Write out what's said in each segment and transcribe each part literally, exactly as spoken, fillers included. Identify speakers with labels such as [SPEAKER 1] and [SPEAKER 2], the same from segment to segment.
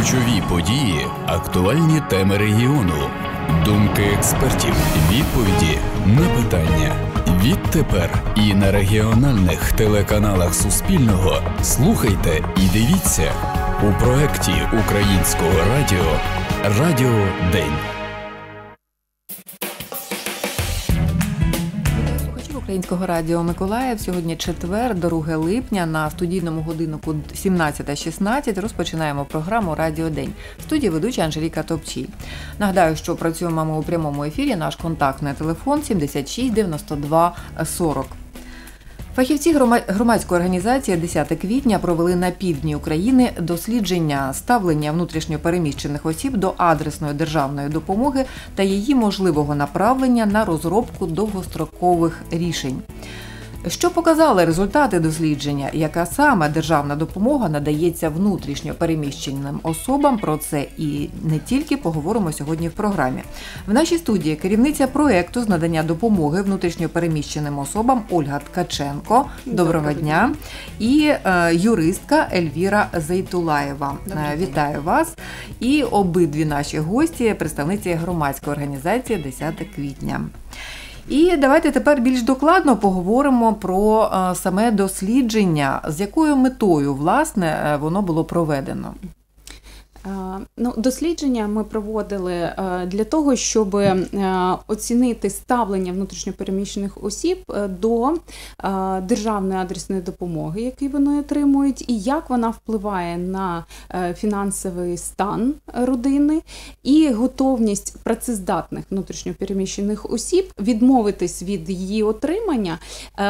[SPEAKER 1] Ключові події, актуальні теми регіону, думки експертів, відповіді на питання. Відтепер і на регіональних телеканалах Суспільного слухайте і дивіться у проєкті Українського радіо «Радіо День».
[SPEAKER 2] Українського радіо Миколаїв. Сьогодні четвер, друге липня, на студійному годиннику сімнадцята шістнадцять розпочинаємо програму «Радіо День». В студії ведуча Анжеліка Топчій. Нагадаю, що працюємо ми у прямому ефірі. Наш контактний телефон сімдесят шість дев'яносто два сорок. Фахівці громадської організації десяте квітня провели на півдні України дослідження ставлення внутрішньо переміщених осіб до адресної державної допомоги та її можливого направлення на розробку довгострокових рішень. Що показали результати дослідження? Яка саме державна допомога надається внутрішньо переміщеним особам? Про це і не тільки поговоримо сьогодні в програмі. В нашій студії керівниця проєкту з надання допомоги внутрішньо переміщеним особам Ольга Ткаченко. Доброго, Доброго дня. І е, юристка Ельвіра Зейтулаєва. Е, вітаю вас. І обидві наші гості – представниці громадської організації десяте квітня. І давайте тепер більш докладно поговоримо про саме дослідження, з якою метою, власне, воно було проведено.
[SPEAKER 3] Ну, дослідження ми проводили для того, щоб оцінити ставлення внутрішньопереміщених осіб до державної адресної допомоги, яку вони отримують, і як вона впливає на фінансовий стан родини і готовність працездатних внутрішньопереміщених осіб відмовитись від її отримання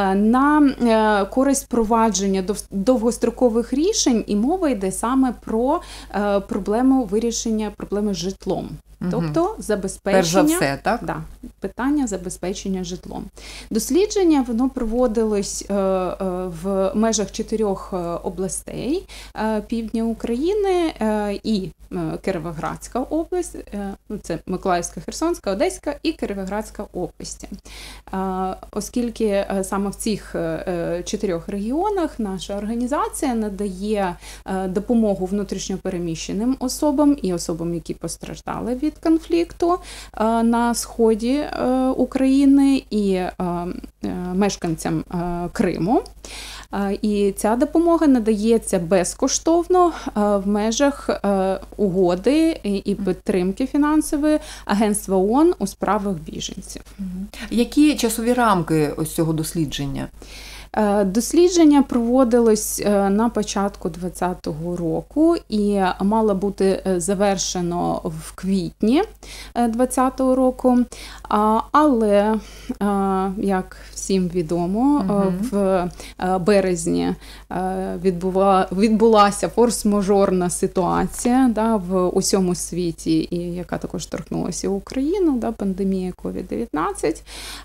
[SPEAKER 3] на користь впровадження довгострокових рішень, і мова йде саме про проблему вирішення проблеми з житлом. Угу. Тобто забезпечення,
[SPEAKER 2] перш за все, так?
[SPEAKER 3] Да, питання забезпечення житлом. Дослідження воно проводилось е, е, в межах чотирьох областей е, півдня України е, і е, Кіровоградська область, е, це Миколаївська, Херсонська, Одеська і Кіровоградська області. Е, оскільки е, саме в цих е, чотирьох регіонах наша організація надає е, допомогу внутрішньопереміщеним особам і особам, які постраждали від від конфлікту е, на сході е, України і е, е, мешканцям е, Криму. Е, і ця допомога надається безкоштовно е, в межах е, угоди і, і підтримки фінансової Агентства ООН у справах біженців.
[SPEAKER 2] Які часові рамки ось цього дослідження?
[SPEAKER 3] Дослідження проводилось на початку двадцятого року і мало бути завершено в квітні двадцятого року, але, як всім відомо, угу. в березні відбула, відбулася форс-мажорна ситуація, да, в усьому світі, і яка також торкнулася Україну, да, пандемія ковід дев'ятнадцять.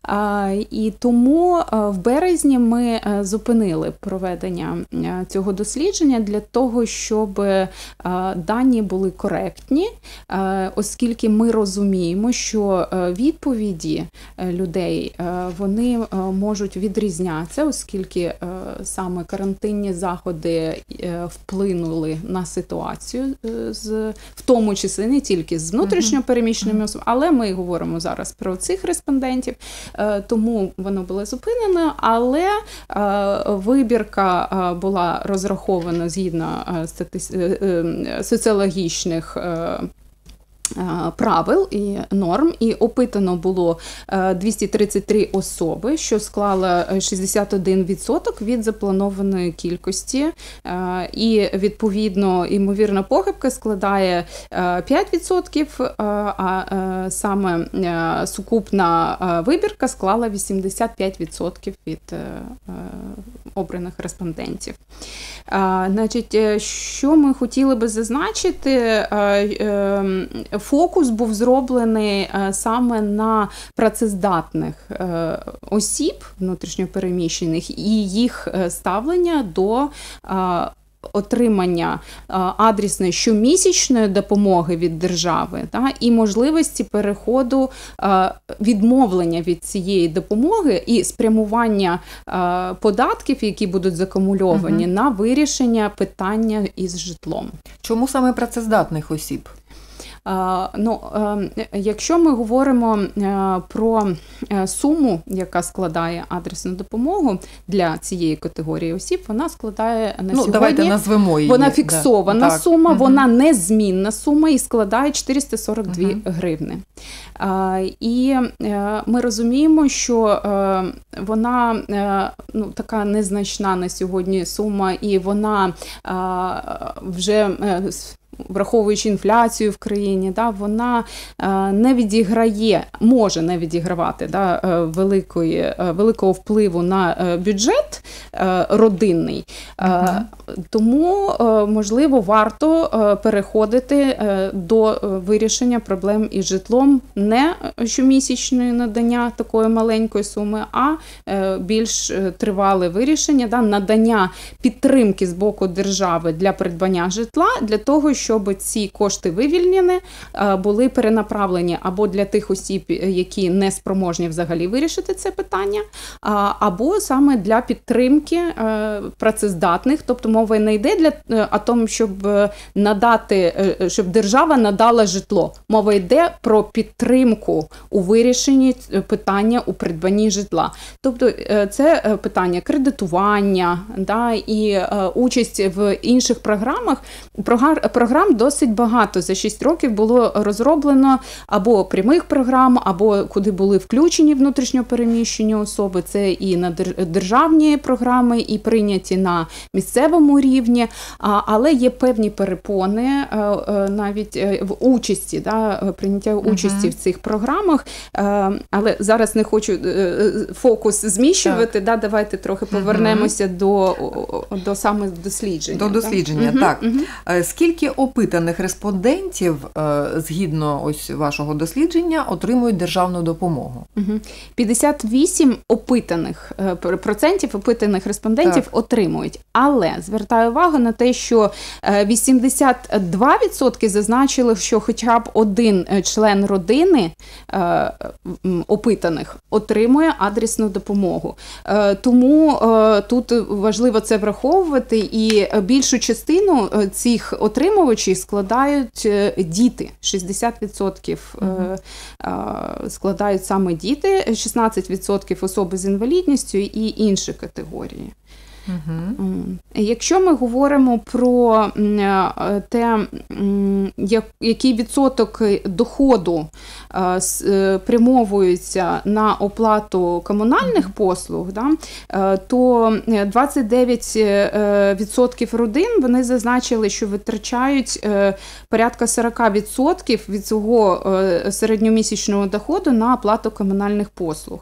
[SPEAKER 3] І тому в березні ми зупинили проведення цього дослідження для того, щоб дані були коректні, оскільки ми розуміємо, що відповіді людей, вони можуть відрізнятися, оскільки саме карантинні заходи вплинули на ситуацію, з, в тому числі не тільки з внутрішньо переміщеними особами, але ми говоримо зараз про цих респондентів, тому воно було зупинено, але вибірка була розрахована згідно соціологічних правил і норм, і опитано було двісті тридцять три особи, що склало шістдесят один відсоток від запланованої кількості, і відповідно ймовірна похибка складає п'ять відсотків, а саме сукупна вибірка склала вісімдесят п'ять відсотків від обраних респондентів. Значить, що ми хотіли би зазначити, фокус був зроблений саме на працездатних осіб внутрішньопереміщених і їх ставлення до отримання адресної щомісячної допомоги від держави, та, і можливості переходу, відмовлення від цієї допомоги і спрямування податків, які будуть закумульовані, угу. на вирішення питання із житлом.
[SPEAKER 2] Чому саме працездатних осіб?
[SPEAKER 3] Ну, якщо ми говоримо про суму, яка складає адресну допомогу для цієї категорії осіб, вона складає на
[SPEAKER 2] ну,
[SPEAKER 3] сьогодні,
[SPEAKER 2] давайте назвемо її.
[SPEAKER 3] Вона фіксована
[SPEAKER 2] да.
[SPEAKER 3] сума,
[SPEAKER 2] угу.
[SPEAKER 3] вона незмінна сума і складає чотириста сорок дві угу. гривни. І ми розуміємо, що вона ну, така незначна на сьогодні сума, і вона вже, враховуючи інфляцію в країні, да, вона е, не відіграє, може не відігравати да, великої, е, великого впливу на е, бюджет е, родинний. Uh-huh. Е, тому, е, можливо, варто е, переходити е, до е, вирішення проблем із житлом не щомісячної надання такої маленької суми, а е, більш тривале вирішення, да, надання підтримки з боку держави для придбання житла, для того, щоб ці кошти вивільнені, були перенаправлені або для тих осіб, які не спроможні взагалі вирішити це питання, або саме для підтримки працездатних. Тобто мова не йде для о тому, щоб надати, щоб держава надала житло. Мова йде про підтримку у вирішенні питання у придбанні житла. Тобто це питання кредитування, да, і участь в інших програмах. Програм досить багато. За шість років було розроблено або прямих програм, або куди були включені внутрішньо переміщені особи. Це і на державні програми, і прийняті на місцевому рівні. Але є певні перепони навіть в участі, да, прийняття участі uh-huh. в цих програмах. Але зараз не хочу фокус зміщувати. Да, давайте трохи повернемося uh-huh. до, до саме дослідження.
[SPEAKER 2] До дослідження,
[SPEAKER 3] да?
[SPEAKER 2] так.
[SPEAKER 3] Uh-huh.
[SPEAKER 2] Скільки опитаних респондентів, згідно ось вашого дослідження, отримують державну допомогу?
[SPEAKER 3] п'ятдесят вісім опитаних, процентів опитаних респондентів так. отримують. Але звертаю увагу на те, що вісімдесят два відсотки зазначили, що хоча б один член родини опитаних отримує адресну допомогу. Тому тут важливо це враховувати, і більшу частину цих отримувачів складають діти. шістдесят відсотків mm-hmm. складають саме діти, шістнадцять відсотків особи з інвалідністю і інші категорії. Угу. Якщо ми говоримо про те, який відсоток доходу спрямовується на оплату комунальних послуг, да, то двадцять дев'ять відсотків родин вони зазначили, що витрачають порядка сорок відсотків від свого середньомісячного доходу на оплату комунальних послуг.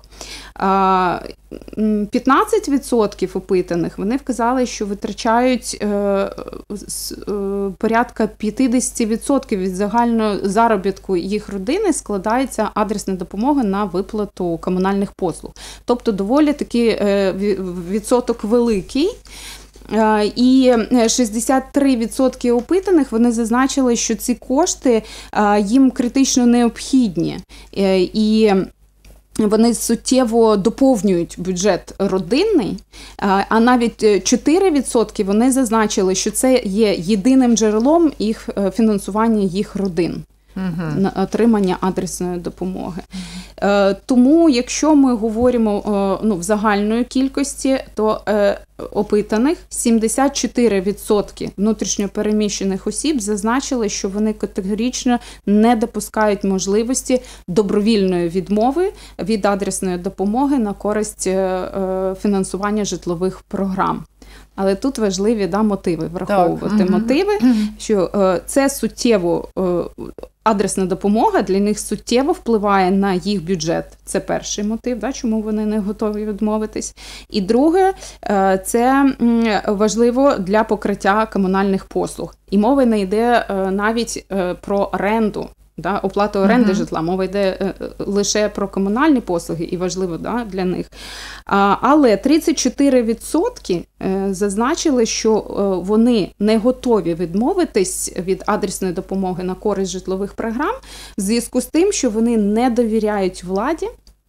[SPEAKER 3] п'ятнадцять відсотків опитаних вони вказали, що витрачають е, е, порядка п'ятдесят відсотків від загального заробітку їх родини складається адресна допомога на виплату комунальних послуг. Тобто доволі такий е, відсоток великий. І шістдесят три відсотки опитаних вони зазначили, що ці кошти їм критично необхідні. І вони суттєво доповнюють бюджет родинний, а навіть чотири відсотки вони зазначили, що це є єдиним джерелом їх фінансування їх родин. Uh-huh. На отримання адресної допомоги. Uh-huh. Тому, якщо ми говоримо ну, в загальної кількості, то е, опитаних сімдесят чотири відсотки внутрішньопереміщених осіб зазначили, що вони категорично не допускають можливості добровільної відмови від адресної допомоги на користь е, фінансування житлових програм. Але тут важливі да, мотиви, враховувати так. мотиви, що е, це суттєво, е, адресна допомога для них суттєво впливає на їх бюджет. Це перший мотив, да, чому вони не готові відмовитись. І друге, е, це важливо для покриття комунальних послуг. І мова не йде е, навіть е, про оренду Да, оплата оренди
[SPEAKER 2] uh-huh.
[SPEAKER 3] житла, мова йде лише про комунальні послуги і важливо, да, для них. А, але тридцять чотири відсотки зазначили, що вони не готові відмовитись від адресної допомоги на користь житлових програм в зв'язку з тим, що вони не довіряють владі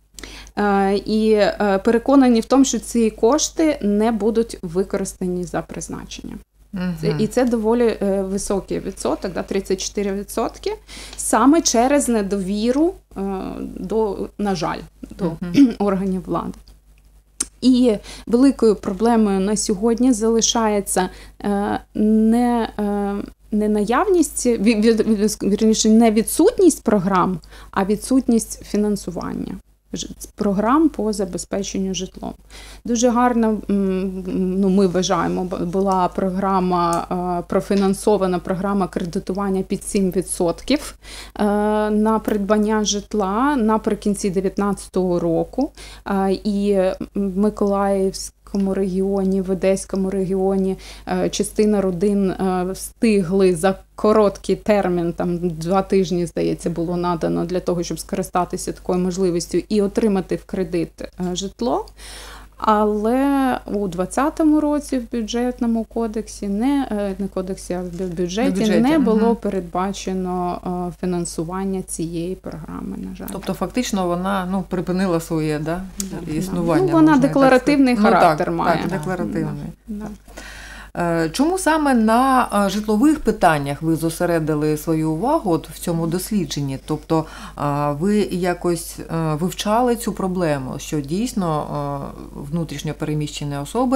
[SPEAKER 3] і переконані в тому, що ці кошти не будуть використані за призначенням. Uh-huh. І це доволі е, високий відсоток, да, тридцять чотири відсотки, саме через недовіру е, до, на жаль, до uh-huh. органів влади. І великою проблемою на сьогодні залишається е, не, е, не наявність, вірніше, не відсутність програм, а відсутність фінансування програм по забезпеченню житлом. Дуже гарна, ну, ми вважаємо, була програма, профінансована програма кредитування під сім відсотків на придбання житла наприкінці дві тисячі дев'ятнадцятого року. І Миколаївська в Одеському регіоні, в Одеському регіоні частина родин встигли за короткий термін, там два тижні, здається, було надано для того, щоб скористатися такою можливістю і отримати в кредит житло. Але у двадцятому році в бюджетному кодексі, не, не кодексі, а в бюджеті, в бюджеті не було угу. передбачено фінансування цієї програми, на жаль.
[SPEAKER 2] Тобто фактично вона, ну, припинила своє, да, існування.
[SPEAKER 3] Ну, вона декларативний характер
[SPEAKER 2] ну, так,
[SPEAKER 3] має.
[SPEAKER 2] Так, декларативний.
[SPEAKER 3] Да.
[SPEAKER 2] Чому саме на житлових питаннях ви зосередили свою увагу от в цьому дослідженні? Тобто ви якось вивчали цю проблему, що дійсно внутрішньо переміщені особи,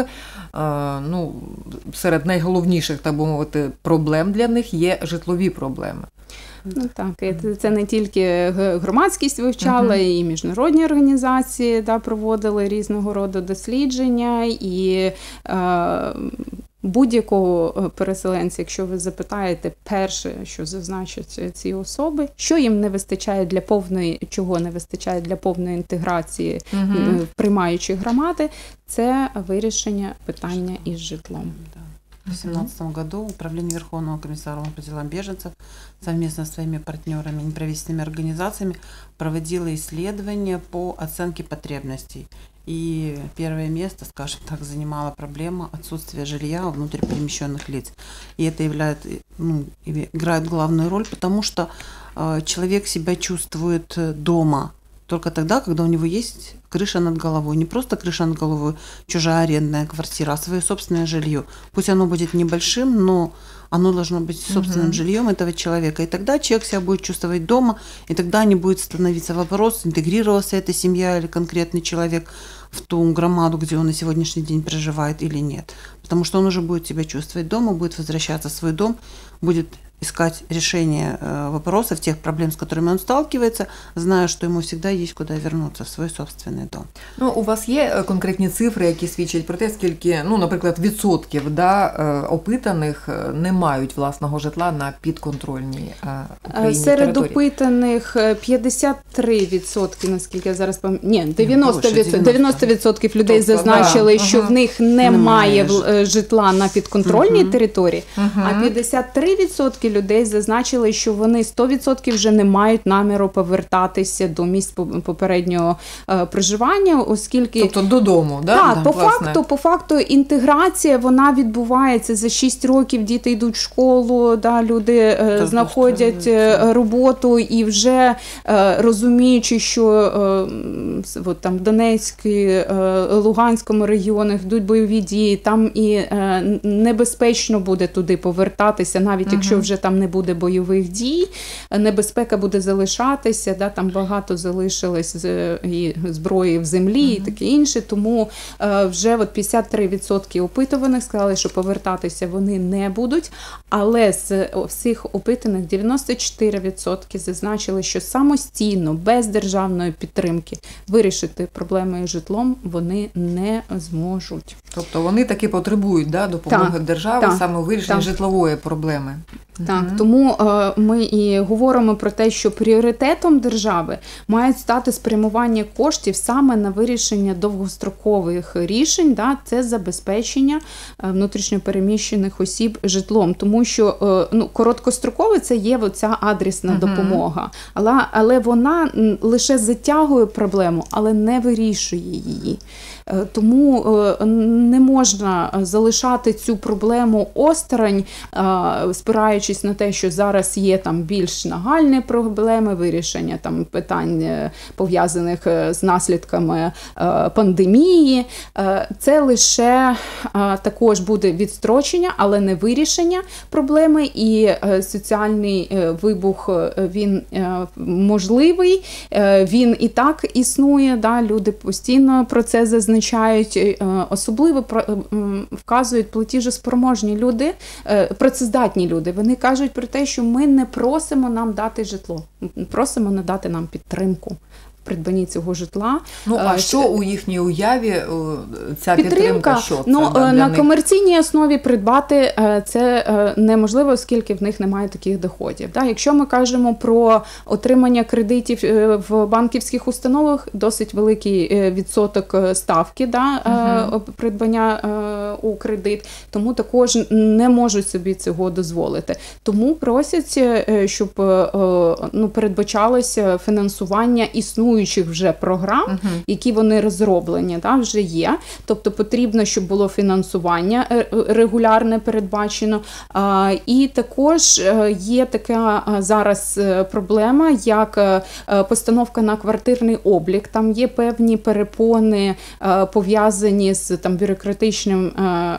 [SPEAKER 2] ну, серед найголовніших, так би мовити, проблем для них є житлові проблеми?
[SPEAKER 3] Ну так, це не тільки громадськість вивчала, uh-huh. і міжнародні організації, да, проводили різного роду дослідження, і е, будь-якого переселенця, якщо ви запитаєте перше, що зазначать ці особи, що їм не вистачає для повної, чого не вистачає для повної інтеграції uh-huh. в приймаючі громади, це вирішення питання із житлом.
[SPEAKER 4] В две тысячи семнадцатом году Управление Верховного комиссара по делам беженцев совместно с своими партнерами, неправительственными организациями проводило исследования по оценке потребностей. И первое место, скажем так, занимала проблема отсутствия жилья у внутриперемещенных лиц. И это является, ну, играет главную роль, потому что э, человек себя чувствует дома только тогда, когда у него есть крыша над головой. Не просто крыша над головой, чужая арендная квартира, а свое собственное жилье. Пусть оно будет небольшим, но оно должно быть собственным uh-huh. жильем этого человека. И тогда человек себя будет чувствовать дома, и тогда не будет становиться вопрос, интегрировался эта семья или конкретный человек в ту громаду, где он на сегодняшний день проживает или нет. Потому что он уже будет себя чувствовать дома, будет возвращаться в свой дом, будет искать решение вопросов, тех проблем, с которыми он сталкивается, зная, что ему всегда есть куда вернуться, в свой собственный дом.
[SPEAKER 2] Ну, у вас є конкретні цифри, які свідчать про те, скільки, ну, наприклад, відсотків, да, опитаних не мають власного житла на підконтрольній Україні
[SPEAKER 3] серед
[SPEAKER 2] території?
[SPEAKER 3] Опитаних п'ятдесят три відсотки, наскільки я зараз пам'ятаю, ні, дев'яносто відсотків, дев'яносто відсотків людей тобто, зазначили, да, що ага. в них немає, немає житла на підконтрольній угу. території, угу. а п'ятдесят три відсотки людей зазначили, що вони сто відсотків вже не мають наміру повертатися до місць попереднього е, проживання, оскільки...
[SPEAKER 2] Тобто додому, да?
[SPEAKER 3] Так,
[SPEAKER 2] да,
[SPEAKER 3] по факту, по факту інтеграція, вона відбувається за шість років, діти йдуть в школу, да, люди е, знаходять е, роботу і вже е, розуміючи, що е, от, там в Донецькій, е, Луганському регіонах йдуть бойові дії, там і е, небезпечно буде туди повертатися, навіть угу. якщо вже там не буде бойових дій, небезпека буде залишатися, да, там багато залишилось і зброї в землі uh-huh. і таке інше, тому е, вже от п'ятдесят три відсотки опитуваних сказали, що повертатися вони не будуть, але з всіх опитаних дев'яносто чотири відсотки зазначили, що самостійно, без державної підтримки вирішити проблеми із житлом вони не зможуть.
[SPEAKER 2] Тобто вони таки потребують, да, допомоги
[SPEAKER 3] так,
[SPEAKER 2] держави
[SPEAKER 3] так,
[SPEAKER 2] саме у вирішенні
[SPEAKER 3] так.
[SPEAKER 2] житлової проблеми.
[SPEAKER 3] Так, тому е, ми і говоримо про те, що пріоритетом держави мають стати спрямування коштів саме на вирішення довгострокових рішень, да, це забезпечення е, внутрішньопереміщених осіб житлом, тому що е, ну, короткострокове це є оця адресна uh-huh. допомога, але, але вона лише затягує проблему, але не вирішує її. Тому не можна залишати цю проблему осторонь, спираючись на те, що зараз є там більш нагальні проблеми, вирішення там питань, пов'язаних з наслідками пандемії. Це лише також буде відстрочення, але не вирішення проблеми, і соціальний вибух, він можливий, він і так існує, да, люди постійно про це зазначають. Особливо вказують платіжоспроможні люди, працездатні люди. Вони кажуть про те, що ми не просимо нам дати житло, ми просимо надати нам підтримку в придбанні цього житла.
[SPEAKER 2] Ну, а що у їхній уяві ця підтримка? підтримка що це,
[SPEAKER 3] ну,
[SPEAKER 2] да,
[SPEAKER 3] на
[SPEAKER 2] них?
[SPEAKER 3] комерційній основі придбати це неможливо, оскільки в них немає таких доходів. Да? Якщо ми кажемо про отримання кредитів в банківських установах, досить великий відсоток ставки, да, uh-huh. придбання у кредит, тому також не можуть собі цього дозволити. Тому просять, щоб ну, передбачалося фінансування існуючих вже програм, uh-huh. які вони розроблені, да, вже є. Тобто потрібно, щоб було фінансування регулярне передбачено. І також є така зараз проблема, як постановка на квартирний облік. Там є певні перепони, пов'язані з там бюрократичним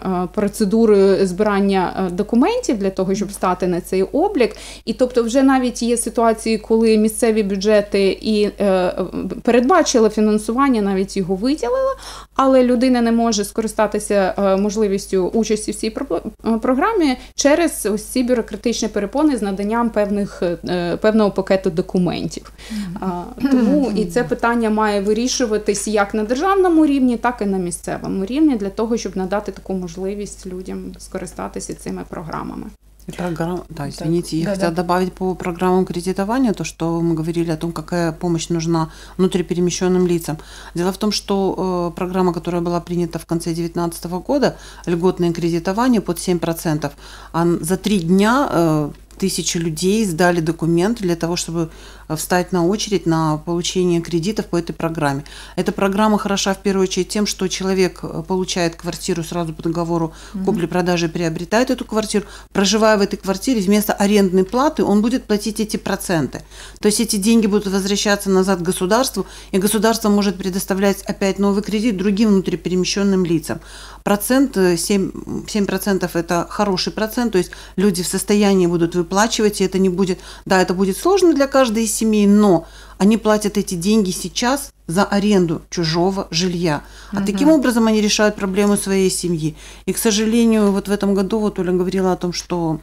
[SPEAKER 3] процедурою збирання документів для того, щоб стати на цей облік. І тобто вже навіть є ситуації, коли місцеві бюджети і передбачили фінансування, навіть його виділили, але людина не може скористатися можливістю участі в цій програмі через ось ці бюрократичні перепони з наданням певних, певного пакету документів. Mm-hmm. Тому і це питання має вирішуватись як на державному рівні, так і на місцевому рівні, для того, щоб надати таку можливість людям скористатися цими програмами.
[SPEAKER 4] Программ... Да, извините, так, я
[SPEAKER 2] да,
[SPEAKER 4] хотела
[SPEAKER 2] да.
[SPEAKER 4] добавить по программам кредитования, то, что мы говорили о том, какая помощь нужна внутриперемещенным лицам. Дело в том, что э, программа, которая была принята в конце две тысячи девятнадцатого года, льготное кредитование под семь процентов, а за три дня э, тысячи людей сдали документы для того, чтобы встать на очередь на получение кредитов по этой программе. Эта программа хороша в первую очередь тем, что человек получает квартиру сразу по договору mm-hmm. купли-продажи, приобретает эту квартиру, проживая в этой квартире, вместо арендной платы он будет платить эти проценты. То есть эти деньги будут возвращаться назад государству, и государство может предоставлять опять новый кредит другим внутриперемещенным лицам. Процент, семь процентов это хороший процент, то есть люди в состоянии будут выплачивать, и это не будет, да, это будет сложно для каждой из семей, но они платят эти деньги сейчас за аренду чужого жилья. А угу. таким образом они решают проблему своей семьи. И, к сожалению, вот в этом году, вот Оля говорила о том, что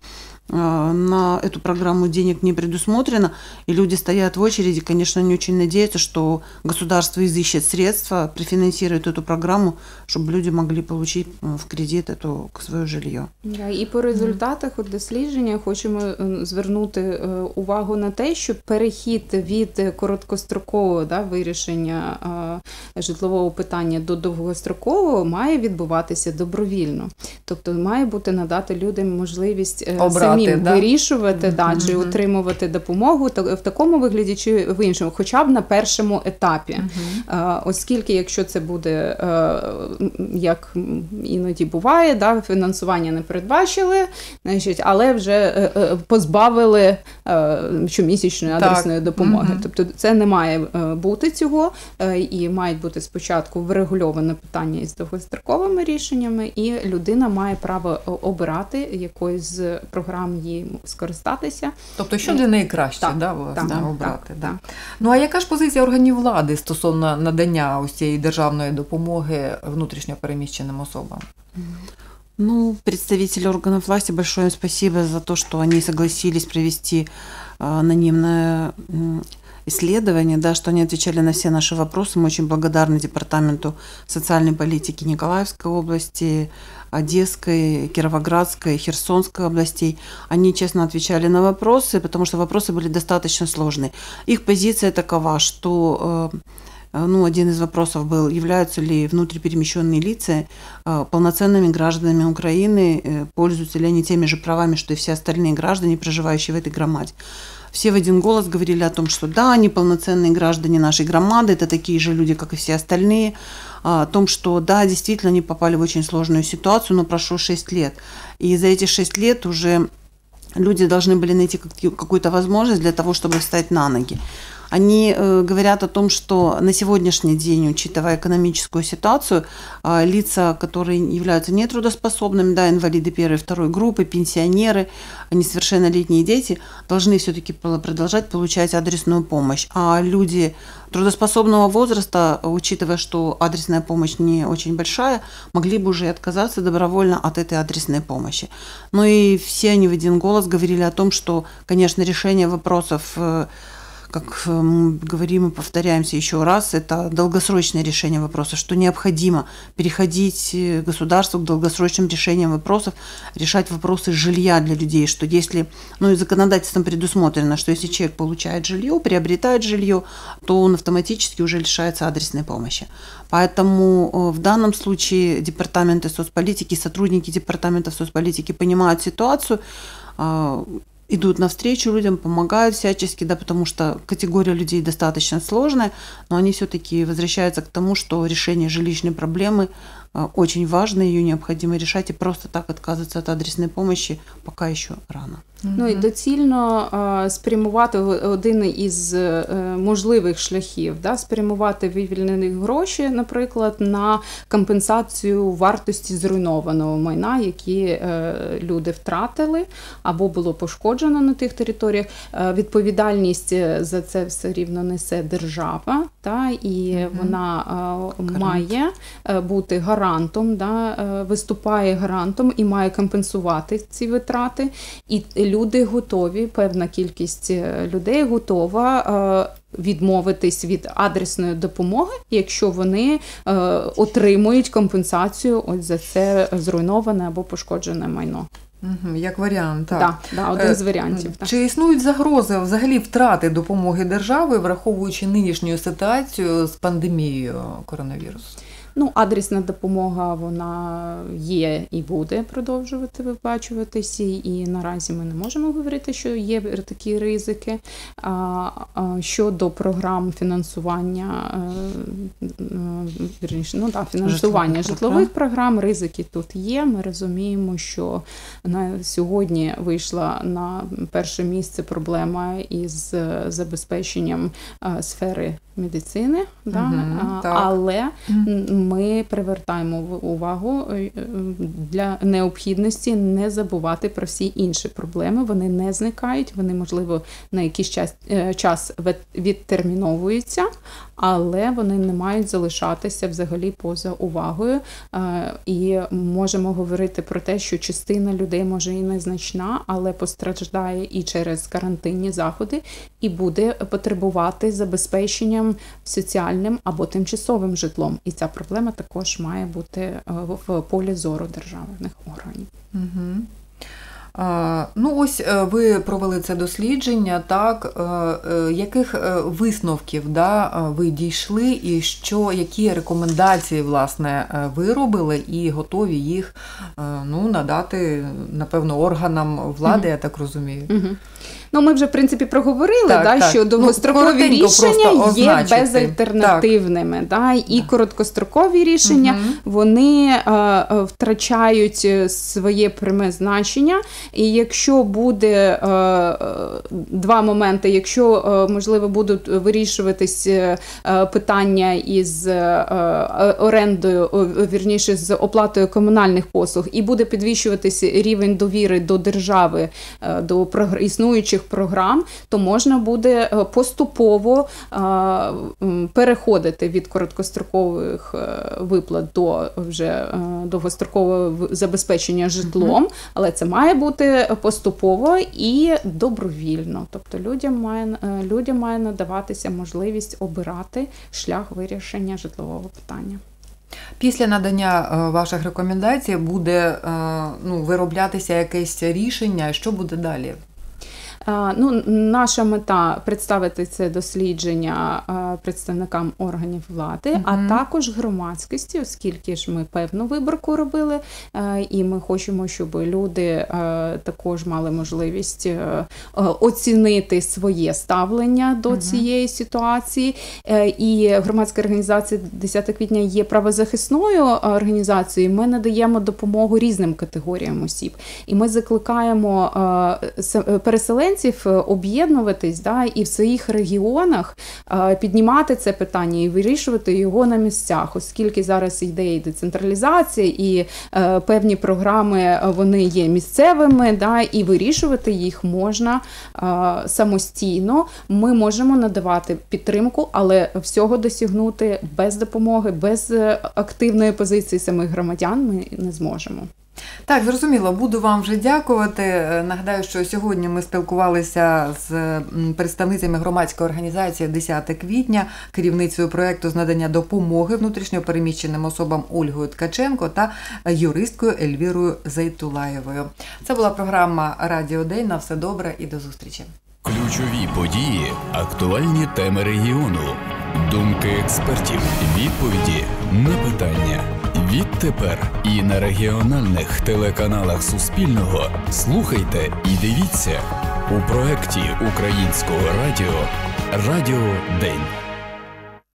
[SPEAKER 4] на эту программу денег не предусмотрено, и люди стоят в очереди, конечно, они очень надеются, что государство изыщет средства, профинансирует эту программу, чтобы люди могли получить в кредит эту свое жилье.
[SPEAKER 3] І по результатах от дослідження хочемо звернути увагу на те, що перехід від короткострокового да, вирішення житлового питання до довгострокового має відбуватися добровільно. Тобто має бути надати людям можливість Обрати. Самим да? вирішувати, mm-hmm. да, чи отримувати допомогу в такому вигляді, чи в іншому, хоча б на першому етапі. Mm-hmm. Оскільки, якщо це буде, як іноді буває, да, фінансування не передбачили, значить, але вже позбавили щомісячної адресної так. допомоги. Mm-hmm. Тобто це не має бути цього, і мають бути спочатку врегульоване питання із довгостроковими рішеннями, і людина має право обирати якоїсь з програм їй скористатися.
[SPEAKER 2] Тобто, що для неї краще, так, да, власне,
[SPEAKER 3] так,
[SPEAKER 2] обрати?
[SPEAKER 3] Так,
[SPEAKER 2] да.
[SPEAKER 3] так.
[SPEAKER 2] Ну, а яка ж позиція органів влади стосовно надання ось цієї державної допомоги внутрішньо переміщеним особам?
[SPEAKER 4] Ну, представители органов власти, большое им спасибо за то, что они согласились провести анонимное исследования, да, что они отвечали на все наши вопросы. Мы очень благодарны Департаменту социальной политики Николаевской области, Одесской, Кировоградской, Херсонской областей. Они честно отвечали на вопросы, потому что вопросы были достаточно сложные. Их позиция такова, что ну, один из вопросов был, являются ли внутриперемещенные лица полноценными гражданами Украины, пользуются ли они теми же правами, что и все остальные граждане, проживающие в этой громаде. Все в один голос говорили о том, что да, они полноценные граждане нашей громады, это такие же люди, как и все остальные, о том, что да, действительно, они попали в очень сложную ситуацию, но прошло шесть лет. И за эти шесть лет уже люди должны были найти какую-то возможность для того, чтобы встать на ноги. Они э, говорят о том, что на сегодняшний день, учитывая экономическую ситуацию, э, лица, которые являются нетрудоспособными, да, инвалиды первой и второй группы, пенсионеры, несовершеннолетние дети, должны все-таки продолжать получать адресную помощь. А люди трудоспособного возраста, учитывая, что адресная помощь не очень большая, могли бы уже отказаться добровольно от этой адресной помощи. Ну и все они в один голос говорили о том, что, конечно, решение вопросов, э, как мы говорим и повторяемся еще раз, это долгосрочное решение вопросов, что необходимо переходить государству к долгосрочным решениям вопросов, решать вопросы жилья для людей, что если, ну и законодательством предусмотрено, что если человек получает жилье, приобретает жилье, то он автоматически уже лишается адресной помощи. Поэтому в данном случае департаменты соцполитики, сотрудники департаментов соцполитики понимают ситуацию, идут навстречу людям, помогают всячески, да, потому что категория людей достаточно сложная, но они все-таки возвращаются к тому, что решение жилищной проблемы очень важно, ее необходимо решать, и просто так отказываться от адресної помощи поки ще рано.
[SPEAKER 3] Ну і доцільно а, спрямувати один із а, можливих шляхів, да, спрямувати вивільнені гроші, наприклад, на компенсацію вартості зруйнованого майна, які а, люди втратили або було пошкоджено на тих територіях. А, відповідальність за це все рівно несе держава, та, і mm-hmm. вона а, має бути гарантом, да, виступає гарантом і має компенсувати ці витрати. І люди готові, певна кількість людей готова відмовитись від адресної допомоги, якщо вони е, отримують компенсацію ось за це зруйноване або пошкоджене майно.
[SPEAKER 2] Угу, як варіант, так.
[SPEAKER 3] Да, да, один з варіантів.
[SPEAKER 2] Е, чи існують загрози взагалі втрати допомоги держави, враховуючи нинішню ситуацію з пандемією коронавірусу?
[SPEAKER 3] Ну, адресна допомога, вона є і буде продовжувати виплачуватися, і наразі ми не можемо говорити, що є такі ризики. А, а щодо програм фінансування, вірніше, ну, да, фінансування житлових, житлових програм, ризики тут є. Ми розуміємо, що на сьогодні вийшла на перше місце проблема із забезпеченням сфери медицини, да?
[SPEAKER 2] Угу,
[SPEAKER 3] але ми привертаємо увагу для необхідності не забувати про всі інші проблеми. Вони не зникають, вони, можливо, на якийсь час, час відтерміновуються, але вони не мають залишатися взагалі поза увагою. І можемо говорити про те, що частина людей може і незначна, але постраждає і через карантинні заходи, і буде потребувати забезпечення соціальним або тимчасовим житлом. І ця проблема також має бути в полі зору державних органів.
[SPEAKER 2] Угу. А, ну ось ви провели це дослідження, так, яких висновків, да, ви дійшли і що, які рекомендації, власне, ви робили і готові їх, ну, надати, напевно, органам влади, mm-hmm. я так розумію.
[SPEAKER 3] Mm-hmm. Ну, ми вже, в принципі, проговорили,
[SPEAKER 2] так,
[SPEAKER 3] да,
[SPEAKER 2] так.
[SPEAKER 3] що довгострокові
[SPEAKER 2] ну,
[SPEAKER 3] рішення є безальтернативними. Да, і так. Короткострокові рішення, угу. вони е, втрачають своє пряме значення. І якщо буде е, два моменти, якщо, е, можливо, будуть вирішуватись е, питання із е, орендою, вірніше, з оплатою комунальних послуг, і буде підвищуватись рівень довіри до держави, е, до прогр... існуючих програм, то можна буде поступово переходити від короткострокових виплат до вже довгострокового забезпечення житлом, але це має бути поступово і добровільно. Тобто людям має, людям має надаватися можливість обирати шлях вирішення житлового питання.
[SPEAKER 2] Після надання ваших рекомендацій буде ну, вироблятися якесь рішення, що буде далі?
[SPEAKER 3] Ну, наша мета – представити це дослідження представникам органів влади, uh-huh. а також громадськості, оскільки ж ми певну виборку робили, і ми хочемо, щоб люди також мали можливість оцінити своє ставлення до uh-huh. цієї ситуації. І громадська організація десяте квітня є правозахисною організацією, ми надаємо допомогу різним категоріям осіб. І ми закликаємо переселенців об'єднуватись, да, і в своїх регіонах е, піднімати це питання і вирішувати його на місцях, оскільки зараз йде і децентралізація, і е, певні програми вони є місцевими, да, і вирішувати їх можна е, самостійно. Ми можемо надавати підтримку, але всього досягнути без допомоги, без активної позиції самих громадян ми не зможемо.
[SPEAKER 2] Так, зрозуміло. Буду вам вже дякувати. Нагадаю, що сьогодні ми спілкувалися з представницями громадської організації десяте квітня, керівницею проєкту з надання допомоги внутрішньопереміщеним особам Ольгою Ткаченко та юристкою Ельвірою Зайтулаєвою. Це була програма «Радіо День». На все добре і до зустрічі.
[SPEAKER 1] Ключові події, актуальні теми регіону, думки експертів, відповіді на питання. Відтепер і на регіональних телеканалах Суспільного слухайте і дивіться у проєкті Українського радіо «Радіо День».